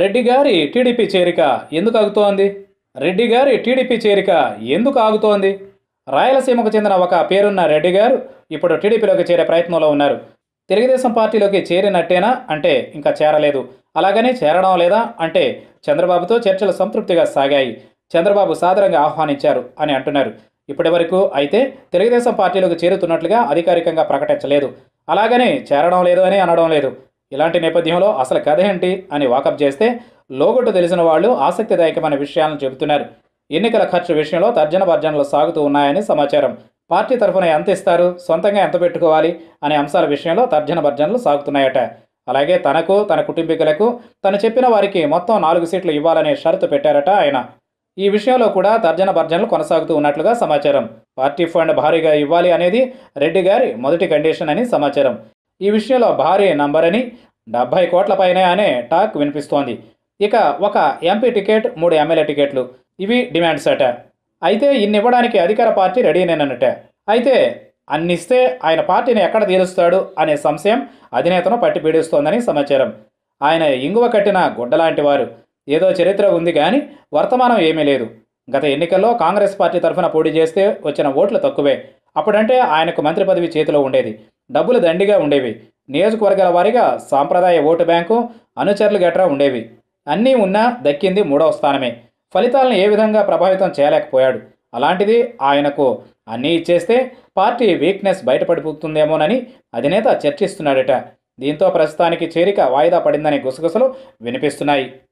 రెడ్డి గారి టీడీపీ చేరిక ఎందుకు ఆగుతోంది? రెడ్డి గారి టీడీపీ చేరిక ఎందుకు ఆగుతోంది? రాయలసీమకు చెందిన ఒక పేరున్న రెడ్డి గారు ఇప్పుడు టీడీపీలోకి చేరే ప్రయత్నంలో ఉన్నారు. తెలుగుదేశం పార్టీలోకి చేరినట్టేనా అంటే ఇంకా చేరలేదు. అలాగని చేరడం లేదా అంటే చంద్రబాబుతో చర్చలు సంతృప్తిగా సాగాయి. చంద్రబాబు సాదరంగా ఆహ్వానించారు అని అంటున్నారు. ఇప్పటి వరకు అయితే తెలుగుదేశం పార్టీలోకి చేరుతున్నట్లుగా అధికారికంగా ప్రకటించలేదు. అలాగని చేరడం లేదు అని అనడం లేదు. ఇలాంటి నేపథ్యంలో అసలు కథ ఏంటి అని వాకప్ చేస్తే లోగొట్టు తెలిసిన వాళ్ళు ఆసక్తిదాయకమైన విషయాలను చెబుతున్నారు. ఎన్నికల ఖర్చు విషయంలో తర్జన భర్జనలు సాగుతూ ఉన్నాయని సమాచారం. పార్టీ తరఫున ఎంత ఇస్తారు, సొంతంగా ఎంత పెట్టుకోవాలి అనే అంశాల విషయంలో తర్జన భర్జనలు సాగుతున్నాయట. అలాగే తనకు, తన కుటుంబీకులకు తను చెప్పిన వారికి మొత్తం 4 సీట్లు ఇవ్వాలనే షరతు పెట్టారట ఆయన. ఈ విషయంలో కూడా తర్జన భర్జనలు కొనసాగుతూ ఉన్నట్లుగా సమాచారం. పార్టీ ఫండ్ భారీగా ఇవ్వాలి అనేది రెడ్డి గారి మొదటి కండిషన్ అని సమాచారం. ఈ విషయంలో భారీ నంబర్ అని 70 కోట్ల పైనే అనే టాక్ వినిపిస్తోంది. ఇక ఒక ఎంపీ టికెట్, 3 ఎమ్మెల్యే టికెట్లు ఇవి డిమాండ్స్ అట. అయితే ఇన్ని ఇవ్వడానికి అధికార పార్టీ రెడీనేనట. అయితే అన్నిస్తే ఆయన పార్టీని ఎక్కడ తీరుస్తాడు అనే సంశయం అధినేతను పట్టి పీడిస్తోందని సమాచారం. ఆయన ఇంగువ కట్టిన గుడ్డలాంటి వారు. ఏదో చరిత్ర ఉంది కానీ వర్తమానం ఏమీ లేదు. గత ఎన్నికల్లో కాంగ్రెస్ పార్టీ తరఫున పోటీ చేస్తే వచ్చిన ఓట్లు తక్కువే. అప్పుడంటే ఆయనకు మంత్రి పదవి చేతిలో ఉండేది. డబ్బులు దండిగా ఉండేవి. నియోజకవర్గాల వారీగా సాంప్రదాయ ఓటు బ్యాంకు, అనుచరులు గట్రా ఉండేవి. అన్నీ ఉన్నా దక్కింది 3వ స్థానమే. ఫలితాలను ఏ విధంగా ప్రభావితం చేయలేకపోయాడు. అలాంటిది ఆయనకు అన్నీ ఇచ్చేస్తే పార్టీ వీక్నెస్ బయటపడిపోతుందేమోనని అధినేత చర్చిస్తున్నాడట. దీంతో ప్రస్తుతానికి చేరిక వాయిదా పడిందనే గుసగుసలు వినిపిస్తున్నాయి.